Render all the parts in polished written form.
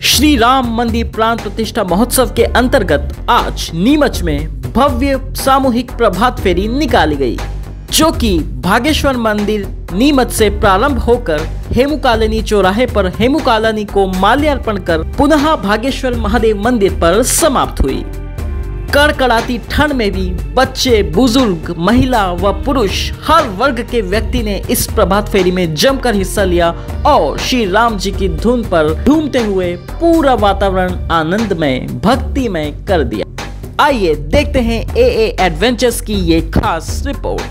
श्री राम मंदिर प्राण प्रतिष्ठा महोत्सव के अंतर्गत आज नीमच में भव्य सामूहिक प्रभात फेरी निकाली गई, जो कि भागेश्वर मंदिर नीमच से प्रारंभ होकर हेमू कॉलोनी चौराहे पर हेमू कॉलोनी को माल्यार्पण कर पुनः भागेश्वर महादेव मंदिर पर समाप्त हुई। कड़कड़ाती ठंड में भी बच्चे, बुजुर्ग, महिला व पुरुष हर वर्ग के व्यक्ति ने इस प्रभात फेरी में जमकर हिस्सा लिया और श्री राम जी की धुन पर झूमते हुए पूरा वातावरण आनंदमय, भक्तिमय कर दिया। आइए देखते हैं AA एडवेंचर्स की ये खास रिपोर्ट।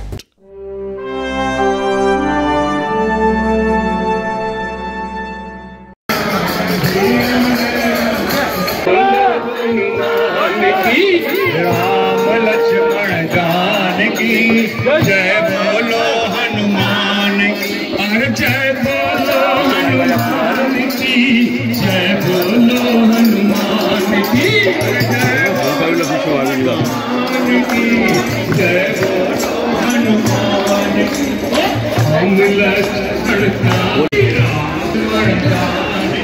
राम लक्ष्मण जानकी जय बोलो हनुमान की, और जय बोलो हनुमान की, जय बोलो हनुमान की, जय बोलो हनुमान की, जय बोलो हनुमान की। हम लक्ष्मण जानकी राम जानकी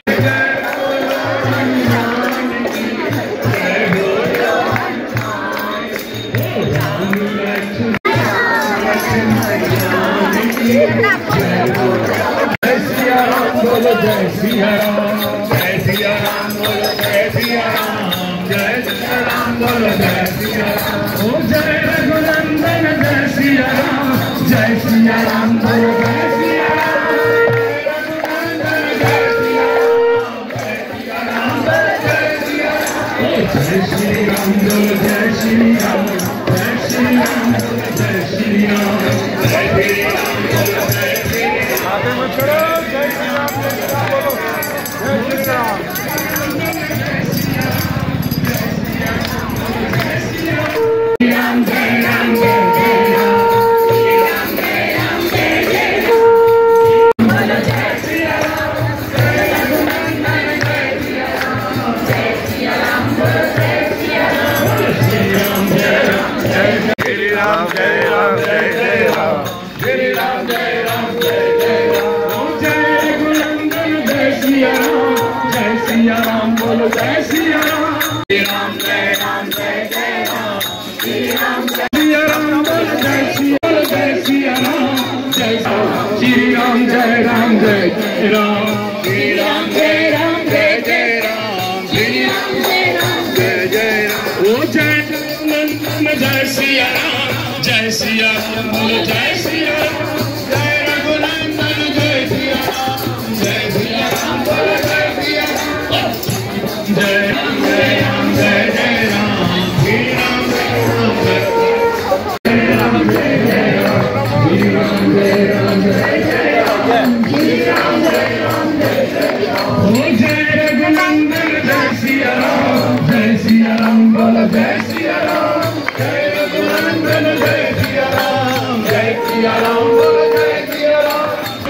जय सिया राम, जय सिया राम बोलो, जय सिया राम, जय सिया राम बोलो, जय सिया राम। ओ जय रघुनंदन जय सिया राम, जय सिया राम बोलो, जय सिया राम, रघुनंदन जय सिया राम, जय सिया राम बोलो, जय सिया राम। ओ जय श्री राम बोलो, जय श्री राम, जय श्री राम बोलो, जय श्री राम, जय श्री राम बोलो, जय श्री राम। आगे मत छोड़ो, जय श्री राम बोलो, जय श्री राम। सिया राम बोलो, जय सिया राम, श्री राम जय राम, जय जय राम, श्री राम सिया राम बोलो, जय सिया, जय सिया राम, जय श्री राम, जय राम, जय जय राम, श्री राम जय राम, जय जय राम, श्री राम जय राम, जय जय राम। ओ जय नंदन जय सिया राम, जय सिया राम बोलो, जय सिया राम, जय रघुनंदन जय सिया राम, जय सिया राम बोलो, जय सिया राम, जय राम, जय राम, जय जय राम, श्री राम जय राम, जय राम, जय जय राम, श्री राम जय राम, जय जय राम, श्री राम जय राम, जय जय राम। ओ जय रघुनंदन जय सिया राम, जय सिया राम बोलो, जय सिया राम, जय रघुनंदन जय सिया राम, जय सिया राम बोलो, जय सिया राम।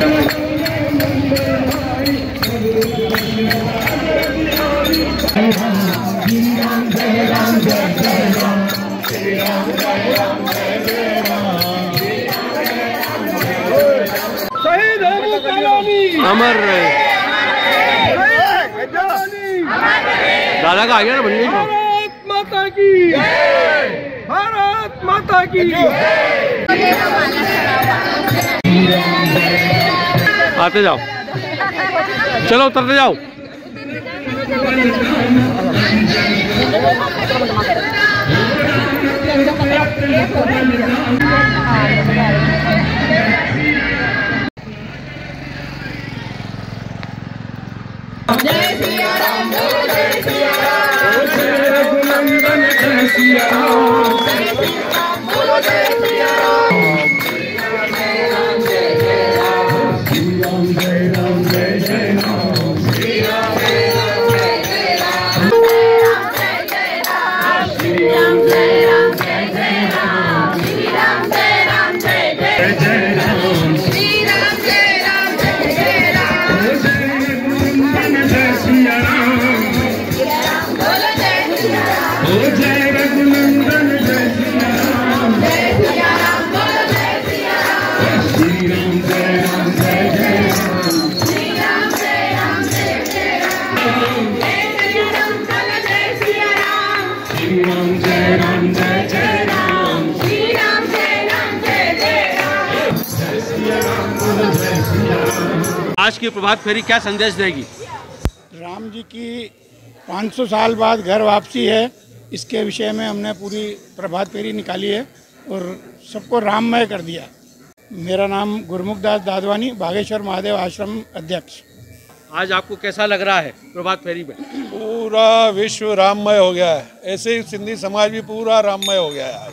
शहीद हेमू कॉलोनी अमर रहे। दादा का आ गया ना बनने। भारत माता की जय, भारत माता की जय। आते जाओ, चलो उतरते जाओ। जय सिया राम, जय सिया राम, जय रघुनंदन जय सिया राम, जय सिया राम बोलो, जय सिया राम, श्री राम जय राम, जय जय राम, श्री राम जय राम, जय जय राम, श्री राम जय राम, जय जय राम, श्री राम जय राम, जय जय राम, श्री राम जय राम, जय जय राम, श्री राम जय राम, जय जय राम, श्री राम जय राम, जय जय राम, जय सिया राम, बोलो जय सिया राम, ओ जय रघुनंदन जय आज की प्रभात फेरी क्या संदेश देगी? राम जी की 500 साल बाद घर वापसी है, इसके विषय में हमने पूरी प्रभात फेरी निकाली है और सबको राममय कर दिया। मेरा नाम गुरमुखदास दादवानी, बागेश्वर महादेव आश्रम अध्यक्ष। आज आपको कैसा लग रहा है प्रभात फेरी में? पूरा विश्व राममय हो गया है, ऐसे ही सिंधी समाज भी पूरा राममय हो गया है। आज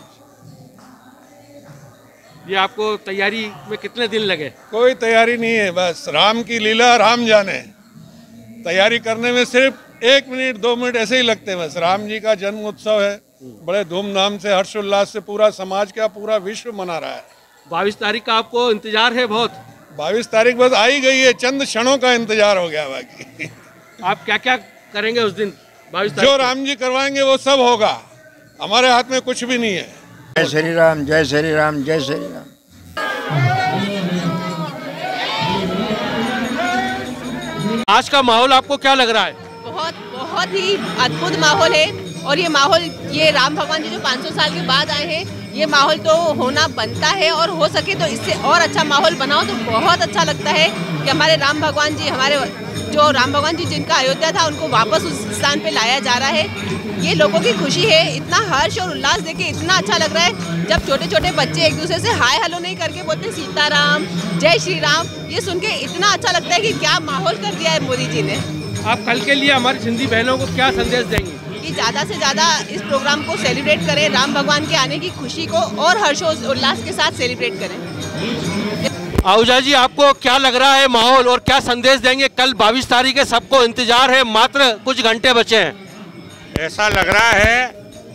ये आपको तैयारी में कितने दिन लगे? कोई तैयारी नहीं है, बस राम की लीला राम जाने। तैयारी करने में सिर्फ 1 मिनट 2 मिनट ऐसे ही लगते हैं। बस राम जी का जन्म उत्सव है, बड़े धूमधाम से हर्षोल्लास से पूरा समाज का पूरा विश्व मना रहा है। 22 तारीख का आपको इंतजार है बहुत? 22 तारीख बस आई गई है, चंद क्षणों का इंतजार हो गया। बाकी आप क्या क्या करेंगे उस दिन 22 तारीख? जो राम जी करवाएंगे वो सब होगा, हमारे हाथ में कुछ भी नहीं है। जय श्री राम, जय श्री राम, जय श्री राम। आज का माहौल आपको क्या लग रहा है? बहुत ही अद्भुत माहौल है और ये माहौल, ये राम भगवान जी जो 500 साल के बाद आए हैं, ये माहौल तो होना बनता है और हो सके तो इससे और अच्छा माहौल बनाओ तो बहुत अच्छा लगता है कि हमारे राम भगवान जी, हमारे जो राम भगवान जी जिनका अयोध्या था, उनको वापस उस स्थान पे लाया जा रहा है। ये लोगों की खुशी है, इतना हर्ष और उल्लास देख के इतना अच्छा लग रहा है। जब छोटे छोटे बच्चे एक दूसरे से हाय हेलो नहीं करके बोलते सीताराम, जय श्री राम, ये सुन के इतना अच्छा लगता है कि क्या माहौल कर दिया है मोदी जी ने। आप कल के लिए हमारी सिंधी बहनों को क्या संदेश देंगे? कि ज़्यादा से ज़्यादा इस प्रोग्राम को सेलिब्रेट करें, राम भगवान के आने की खुशी को और हर्षोल्लास के साथ सेलिब्रेट करें। आहूजा जी, आपको क्या लग रहा है माहौल और क्या संदेश देंगे? कल 22 तारीख है, सबको इंतजार है, मात्र कुछ घंटे बचे हैं। ऐसा लग रहा है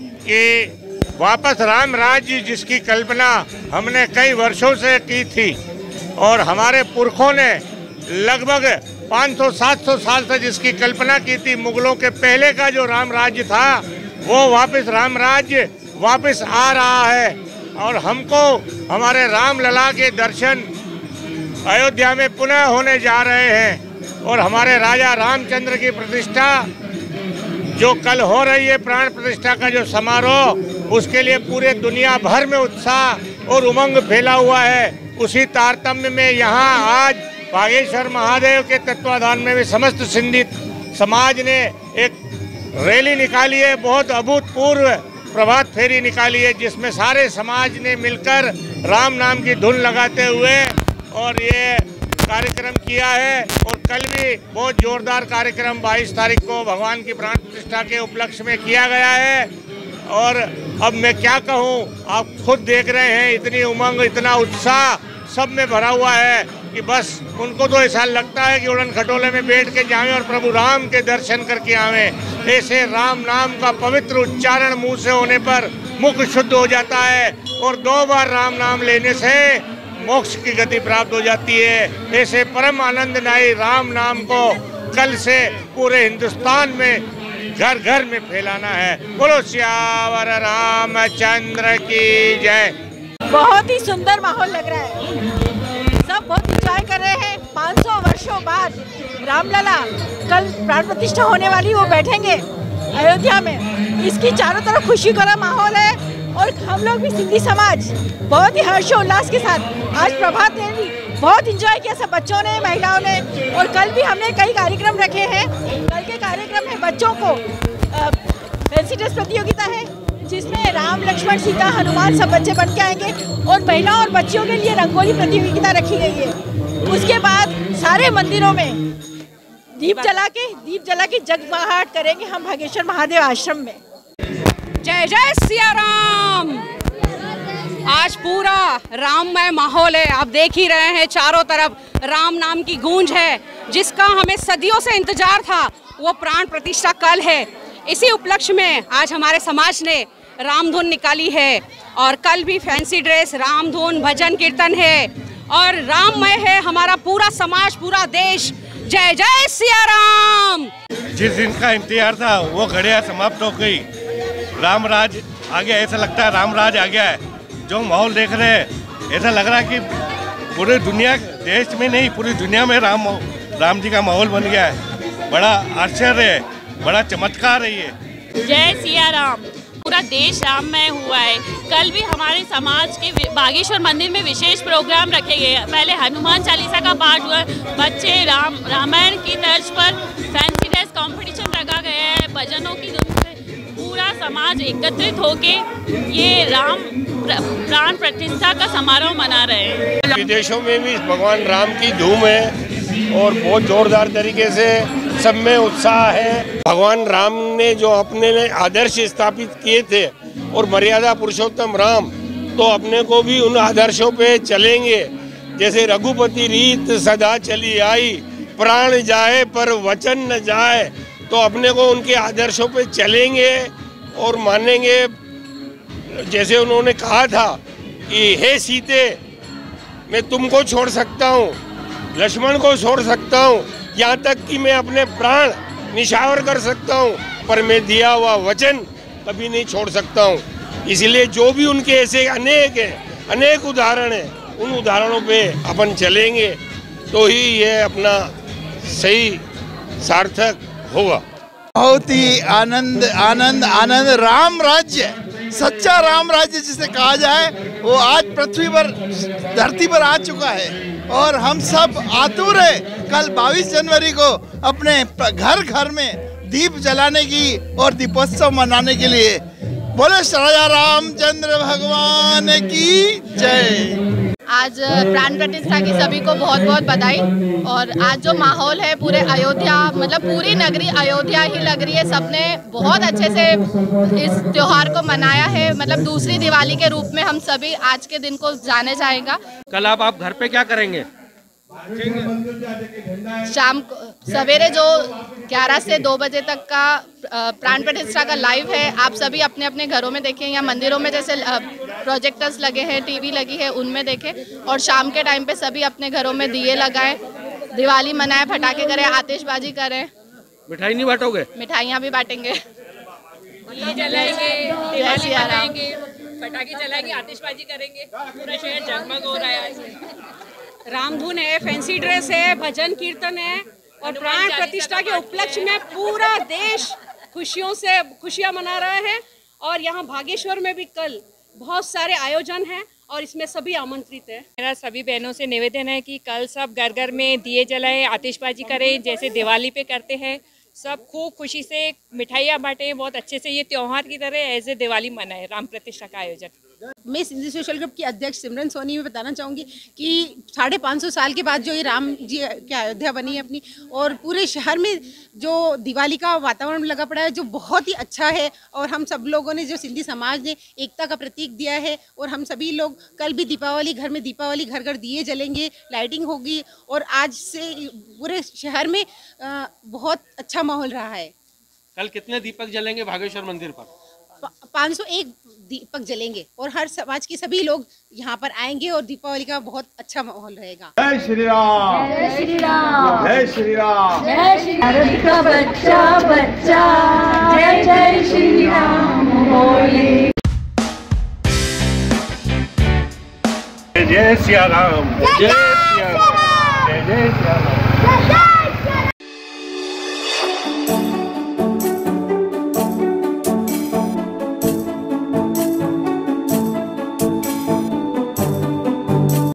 कि वापस राम राज्य जिसकी कल्पना हमने कई वर्षों से की थी और हमारे पुरखों ने लगभग 500-700 साल से जिसकी कल्पना की थी, मुगलों के पहले का जो राम राज्य था, वो वापस राम राज्य वापस आ रहा है और हमको हमारे राम लला के दर्शन अयोध्या में पुनः होने जा रहे हैं और हमारे राजा रामचंद्र की प्रतिष्ठा जो कल हो रही है, प्राण प्रतिष्ठा का जो समारोह, उसके लिए पूरे दुनिया भर में उत्साह और उमंग फैला हुआ है। उसी तारतम्य में यहाँ आज बागेश्वर महादेव के तत्वाधान में भी समस्त सिंधी समाज ने एक रैली निकाली है, बहुत अभूतपूर्व प्रभात फेरी निकाली है, जिसमें सारे समाज ने मिलकर राम नाम की धुन लगाते हुए और ये कार्यक्रम किया है। और कल भी बहुत जोरदार कार्यक्रम 22 तारीख को भगवान की प्राण प्रतिष्ठा के उपलक्ष्य में किया गया है। और अब मैं क्या कहूँ, आप खुद देख रहे हैं, इतनी उमंग, इतना उत्साह सब में भरा हुआ है कि बस उनको तो ऐसा लगता है कि उड़न खटोले में बैठ के जाएं और प्रभु राम के दर्शन करके आवें। ऐसे राम नाम का पवित्र उच्चारण मुंह से होने पर मुख शुद्ध हो जाता है और 2 बार राम नाम लेने से मोक्ष की गति प्राप्त हो जाती है। ऐसे परम आनंददायी राम नाम को कल से पूरे हिंदुस्तान में घर घर में फैलाना है। बोलो सियावर रामचंद्र की जय। बहुत ही सुंदर माहौल लग रहा है, सब बहुत इंजॉय कर रहे हैं। 500 वर्षों बाद रामलला कल प्राण प्रतिष्ठा होने वाली, वो बैठेंगे अयोध्या में। इसकी चारों तरफ खुशी भरा माहौल है और हम लोग भी सिंधी समाज बहुत ही हर्षोल्लास के साथ आज प्रभात फेरी बहुत इंजॉय किया, सब बच्चों ने, महिलाओं ने। और कल भी हमने कई कार्यक्रम रखे हैं। कल के कार्यक्रम में बच्चों को फैंसी ड्रेस प्रतियोगिता है, जिसमें राम, लक्ष्मण, सीता, हनुमान सब बच्चे बन के आएंगे और महिलाओं और बच्चियों के लिए रंगोली प्रतियोगिता रखी गई है। उसके बाद सारे मंदिरों में दीप जला के जगमगाहट करेंगे हम बागेश्वर महादेव आश्रम में। जय जय सिया राम। आज पूरा राममय माहौल है, आप देख ही रहे हैं, चारों तरफ राम नाम की गूंज है, जिसका हमें सदियों से इंतजार था। वो प्राण प्रतिष्ठा कल है। इसी उपलक्ष्य में आज हमारे समाज ने रामधुन निकाली है और कल भी फैंसी ड्रेस, रामधुन, भजन कीर्तन है और राममय है हमारा पूरा समाज, पूरा देश। जय जय सिया राम। जिस दिन का इंतजार था वो घड़ियां समाप्त हो गई, राम राज आ गया। ऐसा लगता है राम राज आ गया है। जो माहौल देख रहे हैं, ऐसा लग रहा है कि पूरी दुनिया, देश में नहीं पूरी दुनिया में राम जी का माहौल बन गया है। बड़ा आश्चर्य है, बड़ा चमत्कार है ये। जय सिया राम। पूरा देश राममय हुआ है। कल भी हमारे समाज के बागेश्वर मंदिर में विशेष प्रोग्राम रखे गए। पहले हनुमान चालीसा का पाठ हुआ, बच्चे रामायण की तर्ज पर फैंसी ड्रेस कंपटीशन रखा गया है, भजनों की धुन से पूरा समाज एकत्रित होके ये राम प्राण प्रतिष्ठा का समारोह मना रहे हैं। विदेशों में भी भगवान राम की धूम है और बहुत जोरदार तरीके से सब में उत्साह है। भगवान राम ने जो अपने आदर्श स्थापित किए थे और मर्यादा पुरुषोत्तम राम, तो अपने को भी उन आदर्शों पे चलेंगे। जैसे रघुपति रीत सदा चली आई, प्राण जाए पर वचन न जाए, तो अपने को उनके आदर्शों पे चलेंगे और मानेंगे। जैसे उन्होंने कहा था कि हे सीते, मैं तुमको छोड़ सकता हूँ, लक्ष्मण को छोड़ सकता हूँ, यहाँ तक कि मैं अपने प्राण निछावर कर सकता हूँ, पर मैं दिया हुआ वचन कभी नहीं छोड़ सकता हूँ। इसलिए जो भी उनके ऐसे अनेक हैं, अनेक उदाहरण हैं, उन उदाहरणों पे अपन चलेंगे तो ही ये अपना सही सार्थक होगा। बहुत ही आनंद आनंद आनंद। राम राज्य, सच्चा राम राज्य जिसे कहा जाए, वो आज पृथ्वी पर, धरती पर आ चुका है और हम सब आतुर हैं कल 22 जनवरी को अपने घर घर में दीप जलाने की और दीपोत्सव मनाने के लिए। बोले राजा रामचंद्र भगवान की जय। आज प्राण प्रतिष्ठा की सभी को बहुत बहुत बधाई। और आज जो माहौल है पूरे अयोध्या, मतलब पूरी नगरी अयोध्या ही लग रही है। सबने बहुत अच्छे से इस त्योहार को मनाया है, मतलब दूसरी दिवाली के रूप में हम सभी आज के दिन को जाने जाएगा। कल आप घर पे क्या करेंगे? शाम को सवेरे जो 11 से 2 बजे तक का प्राण प्रतिष्ठा का लाइव है, आप सभी अपने अपने घरों में देखें या मंदिरों में जैसे प्रोजेक्टर्स लगे हैं, टीवी लगी है, उनमें देखें। और शाम के टाइम पे सभी अपने घरों में दिए लगाएं, दिवाली मनाएं, पटाखे करें, आतिशबाजी करें। मिठाई नहीं बांटोगे? मिठाइयाँ भी बांटेंगे, दिए जलाएंगे, दिवाली मनाएंगे, पटाखे जलाएंगे, आतिशबाजी करेंगे। पूरा शहर जगमग हो रहा है। रामधुन है, फैंसी ड्रेस है, भजन कीर्तन है और प्राण प्रतिष्ठा के उपलक्ष्य में पूरा देश खुशियां मना रहा है। और यहाँ बागेश्वर में भी कल बहुत सारे आयोजन हैं और इसमें सभी आमंत्रित हैं। मेरा सभी बहनों से निवेदन है कि कल सब घर घर में दिए जलाएं, आतिशबाजी करें, जैसे दिवाली पे करते हैं। सब खूब खुशी से मिठाइयाँ बांटें, बहुत अच्छे से ये त्योहार की तरह एज ए दिवाली मनाएं। राम प्रतिष्ठा का आयोजन। मैं सिंधी सोशल ग्रुप की अध्यक्ष सिमरन सोनी में बताना चाहूँगी कि 550 साल के बाद जो ये राम जी की अयोध्या बनी है अपनी, और पूरे शहर में जो दिवाली का वातावरण लगा पड़ा है जो बहुत ही अच्छा है। और हम सब लोगों ने, जो सिंधी समाज ने एकता का प्रतीक दिया है, और हम सभी लोग कल भी दीपावली, घर में दीपावली, घर घर दिए जलेंगे, लाइटिंग होगी। और आज से पूरे शहर में बहुत अच्छा माहौल रहा है। कल कितने दीपक जलेंगे बागेश्वर मंदिर पर? 501 दीपक जलेंगे और हर समाज के सभी लोग यहाँ पर आएंगे और दीपावली का बहुत अच्छा माहौल रहेगा। जय श्री राम, जय श्री राम, जय श्री राम, जय श्री भारत का बच्चा बच्चा, जय जय श्री राम बोले। जय सिया राम, जय सिया राम, जय जय सिया राम।